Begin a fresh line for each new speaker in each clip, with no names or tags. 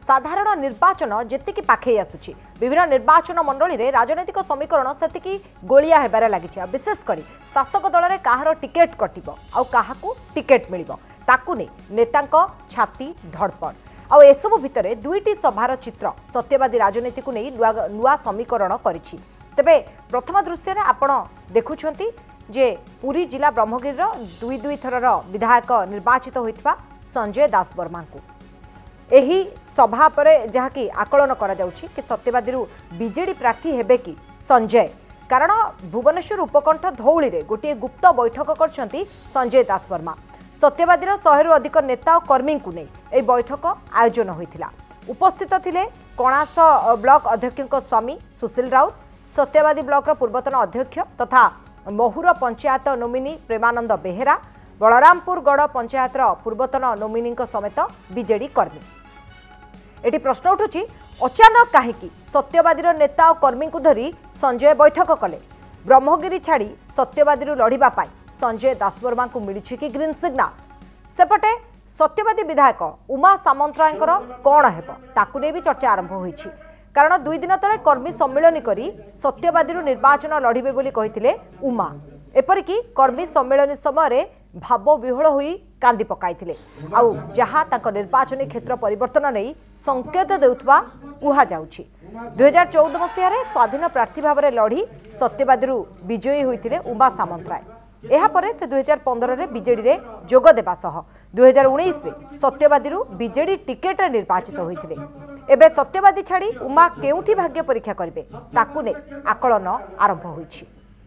साधारण निर्वाचन जेतिकी पाखे आसुछि विभिन्न निर्वाचन मंडली रे राजनैतिक समीकरण सेतिकी गोलिया हेबारे लागिछि। विशेषकर शासक दल रे काहार टिकेट कटिबो आ काहाकू टिकेट मिलिबो ताकू नै नेतांक छाती धड़पड़ आ एसबु भितर दुईटी सभार चित्र सत्यवादी राजनीति को नहीं नुआ समीकरण करिछि। तेबे प्रथम दृश्य आपण देखुछंती जे पुरी जिला ब्रह्मगिर दुई थरर विधायक निर्वाचित होइतबा संजय दास वर्मा को एही सभा परे जहाँकि आकलन करा जाउछि कि सत्यवादी बीजेडी प्रार्थी हेबे कि संजय, कारण भुवनेश्वर उपकंठ धौली रे गोटे गुप्त बैठक करछंती संजय दास वर्मा। सत्यवादी 100 अधिक नेता और कर्मी को नहीं ए बैठक आयोजन होइथिला। उपस्थित थिले कणास ब्लॉक अध्यक्ष स्वामी सुशील राउत, सत्यवादी ब्लॉक पूर्वतन अध्यक्ष तथा महुर पंचायत नोमिनी प्रेमानंद बेहेरा, बलरामपुर गढ़ पंचायत पूर्वतन नोमिनी समेत बीजेडी कर्मी। एटी प्रश्न उठुची अचानक कहीं सत्यवादी नेता और कर्मी को धरी संजय बैठक कले। ब्रह्मगिरी छाड़ी सत्यवादी लड़िबा पाई संजय दास वर्मा को मिली कि ग्रीन सिग्नाल। सेपटे सत्यवादी विधायक उमा सामंतरायकर कौन हेब ताकू नहीं भी चर्चा आरंभ होईछि, कारण 2 दिन तले कर्मी सम्मेलन करी सत्यवादी निर्वाचन लड़िबे बोली कहिथिले उमा। एपरिकी कर्मी सम्मेलन समय भाव विह्वल होई कांदी पकाइथिले आउ जहा ताको निर्वाचन क्षेत्र परिवर्तन नहीं संकेत देउथबा कुहा जाउछि। 2014 मसीह स्वाधीन प्रार्थी भाव में लड़ी सत्यवादी विजयी होइथिले उमा सामंतराय। एहापरे से 2015 रे बीजेडी रे जोग देबा सह 2019 रे सत्यवादी बीजेडी टिकेट रे निर्वाचित होइथिले। एबे सत्यवादी छाड़ी उमा केउठी भाग्य परीक्षा करिवे ताकू ने आकलन आरंभ होइछि।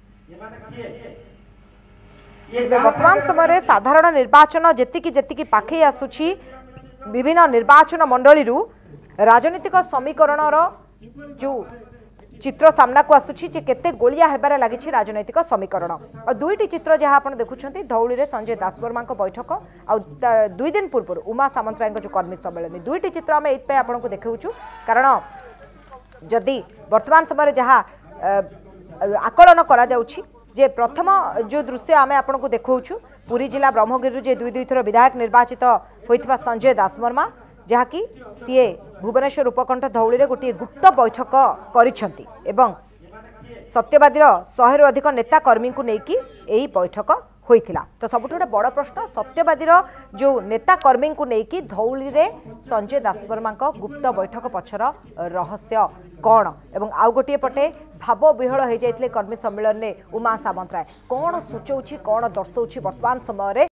वर्तमान समय साधारण निर्वाचन जेतिकी जेतिकी पाखे आसुछि विभिन्न निर्वाचन मंडली राजनीतिक समीकरण जो चित्र सामना को आसुछि जे केते गोलिया हेबारे लागिछि राजनैतिक समीकरण। और दुईटी चित्र जहाँ आप देखुछंती धौली रे संजय दास वर्मा बैठक आ 2 दिन पूर्व उमा सामंतराय जो कर्मी सम्मेलन, दुईटी चित्र आम एइथ पे आपनको देखाउछु कारण जदि वर्तमान समय जहाँ आकलन करा जाउछि जे प्रथम जो दृश्य आम आपको देखाउछु पुरी जिला ब्रह्मगिरी जे 2 थर विधायक निर्वाचित होइतबा संजय दास वर्मा जहाँकि सीए भुवनेश्वर उपकंठ धौली रे गोटे गुप्त बैठक करिसेंती एवं सत्यवादी 100 अधिक नेता कर्मी को लेकिन यही बैठक होइथिला। तो सबुठ गोटे बड़ प्रश्न सत्यवादी जो नेता कर्मी को लेकिन धौली रे संजय दास वर्मा गुप्त बैठक पछर रहस्य कौन एवं आउ गोटे पटे भाव विहल हो जाइथिले कर्मी सम्मेलन में उमा सामंतराय कौन सूचौछि कौन दर्शौछि वर्तमान समय